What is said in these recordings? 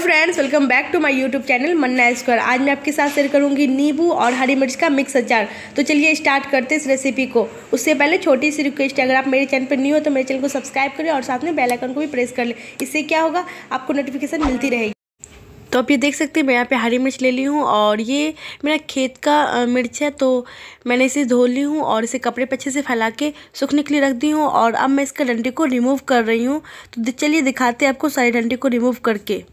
Friends, welcome back to my YouTube channel Manna Square. आज मैं आपके साथ शेयर करूंगी नींबू और हरी मिर्च का मिक्स अचार। तो चलिए स्टार्ट करते हैं इस रेसिपी को। उससे पहले छोटी सी रिक्वेस्ट है, अगर आप मेरे चैनल पर न्यू हो तो मेरे चैनल को सब्सक्राइब करें और साथ में बेल आइकन को भी प्रेस कर लें। इससे क्या होगा, आपको नोटिफिकेशन मिलती रहेगी। तो आप ये देख सकते हैं मैं यहाँ पे हरी मिर्च ले ली हूँ और ये मेरा खेत का मिर्च है, तो मैंने इसे धो ली हूँ और इसे कपड़े पे अच्छे से फैला के सूखने के लिए रख दी हूँ। और अब मैं इसका डंडे को रिमूव कर रही हूँ। तो चलिए दिखाते हैं आपको सारे डंडे को रिमूव करके।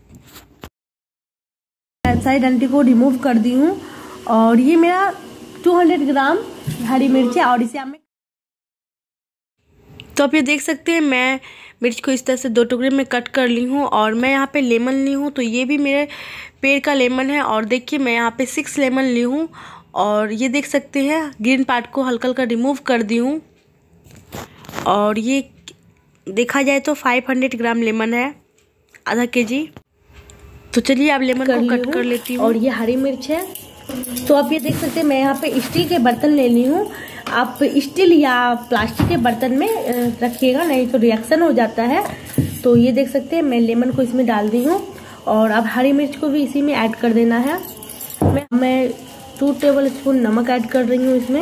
सारी डंडी को रिमूव कर दी हूँ और ये मेरा 200 ग्राम हरी मिर्च है और इसे मैं तो आप ये देख सकते हैं मैं मिर्च को इस तरह से 2 टुकड़े में कट कर ली हूँ। और मैं यहाँ पे लेमन ली हूँ, तो ये भी मेरे पेड़ का लेमन है। और देखिए मैं यहाँ पे 6 लेमन ली हूँ और ये देख सकते हैं ग्रीन पार्ट को हल्का हल्का रिमूव कर दी हूँ। और ये देखा जाए तो 500 ग्राम लेमन है, आधा केजी। तो चलिए आप लेमन को कट कर लेती हूँ। और ये हरी मिर्च है। तो आप ये देख सकते हैं मैं यहाँ पे स्टील के बर्तन ले ली हूँ। आप स्टील या प्लास्टिक के बर्तन में रखिएगा, नहीं तो रिएक्शन हो जाता है। तो ये देख सकते हैं मैं लेमन को इसमें डाल दी हूँ और अब हरी मिर्च को भी इसी में ऐड कर देना है। मैं 2 टेबल स्पून नमक ऐड कर रही हूँ इसमें।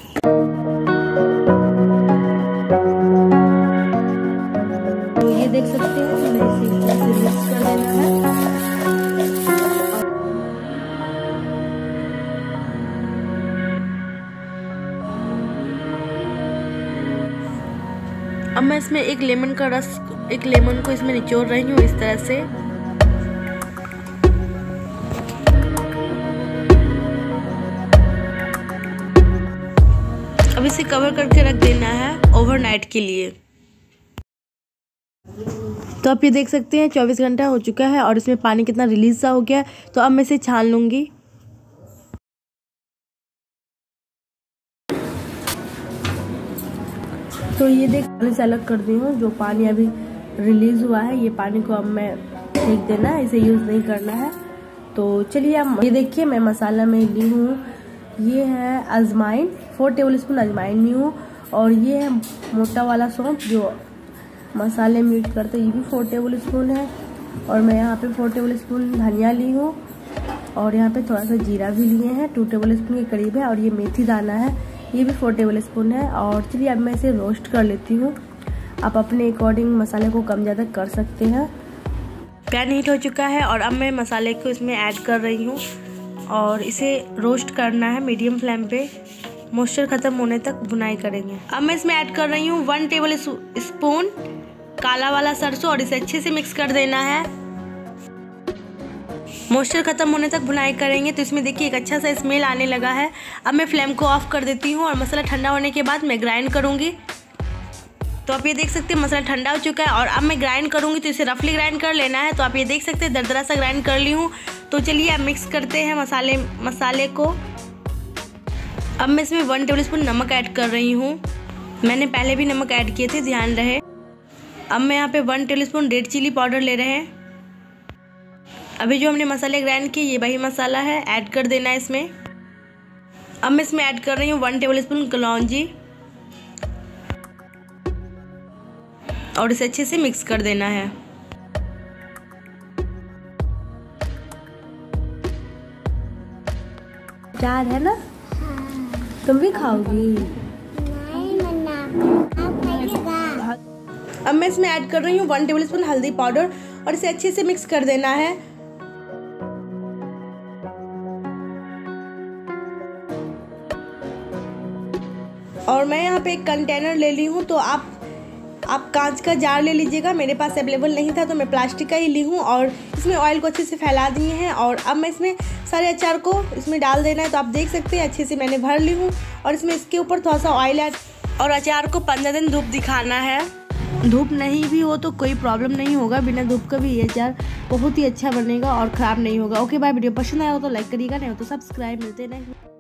तो ये देख सकते हैं मैं इसे मिक्स कर देना है। अब मैं इसमें एक लेमन को इसमें निचोड़ रही हूँ इस तरह से। अब इसे कवर करके रख देना है ओवरनाइट के लिए। तो आप ये देख सकते हैं 24 घंटा हो चुका है और इसमें पानी कितना रिलीज सा हो गया है। तो अब मैं इसे छान लूंगी। तो ये देख पानी से अलग कर दी हूँ। जो पानी अभी रिलीज हुआ है ये पानी को अब मैं फेंक देना है, इसे यूज़ नहीं करना है। तो चलिए अब ये देखिए मैं मसाला में ली हूँ, ये है अजवाइन, 4 टेबल स्पून अजवाइन ली हूँ। और ये है मोटा वाला सौंफ जो मसाले में यूज करते हैं, ये भी 4 टेबल स्पून है। और मैं यहाँ पे 4 टेबल स्पून धनिया ली हूँ और यहाँ पे थोड़ा सा जीरा भी लिए हैं, 2 टेबल स्पून के करीब है। और ये मेथी दाना है, ये भी 4 टेबल स्पून है। और चलिए अब मैं इसे रोस्ट कर लेती हूँ। आप अपने अकॉर्डिंग मसाले को कम ज़्यादा कर सकते हैं। पैन हीट हो चुका है और अब मैं मसाले को इसमें ऐड कर रही हूँ और इसे रोस्ट करना है मीडियम फ्लेम पे। मॉइस्चर ख़त्म होने तक भुनाई करेंगे। अब मैं इसमें ऐड कर रही हूँ 1 टेबल स्पून काला वाला सरसों और इसे अच्छे से मिक्स कर देना है। मॉइस्चर खत्म होने तक भुनाई करेंगे। तो इसमें देखिए एक अच्छा सा स्मेल आने लगा है। अब मैं फ्लेम को ऑफ कर देती हूँ और मसाला ठंडा होने के बाद मैं ग्राइंड करूँगी। तो आप ये देख सकते हैं मसाला ठंडा हो चुका है और अब मैं ग्राइंड करूँगी, तो इसे रफली ग्राइंड कर लेना है। तो आप ये देख सकते हैं दरदरा सा ग्राइंड कर ली हूँ। तो चलिए अब मिक्स करते हैं मसाले को। अब मैं इसमें 1 टेबल स्पून नमक ऐड कर रही हूँ। मैंने पहले भी नमक ऐड किए थे, ध्यान रहे। अब मैं यहाँ पे 1 tablespoon red chilli powder ले रहे हैं। अभी जो हमने मसाले ग्राइंड किए ये वही मसाला है, ऐड कर देना है इसमें। अब मैं इसमें ऐड कर रही हूँ 1 टेबल स्पून कलौंजी और इसे अच्छे से मिक्स कर देना है। अचार है ना, तुम भी खाओगी? अब मैं इसमें ऐड कर रही हूँ 1 टेबल स्पून हल्दी पाउडर और इसे अच्छे से मिक्स कर देना है। और मैं यहाँ पे एक कंटेनर ले ली हूँ, तो आप कांच का जार ले लीजिएगा। मेरे पास अवेलेबल नहीं था तो मैं प्लास्टिक का ही ली हूँ। और इसमें ऑयल को अच्छे से फैला दिए हैं और अब मैं इसमें सारे अचार को इसमें डाल देना है। तो आप देख सकते हैं अच्छे से मैंने भर ली हूँ और इसमें इसके ऊपर थोड़ा सा ऑयल ऐड और अचार को 15 दिन धूप दिखाना है। धूप नहीं भी हो तो कोई प्रॉब्लम नहीं होगा, बिना धूप का भी ये अचार बहुत ही अच्छा बनेगा और ख़राब नहीं होगा। Okay bye. वीडियो पसंद आया हो तो लाइक करिएगा, नहीं हो तो सब्सक्राइब। मिलते नहीं।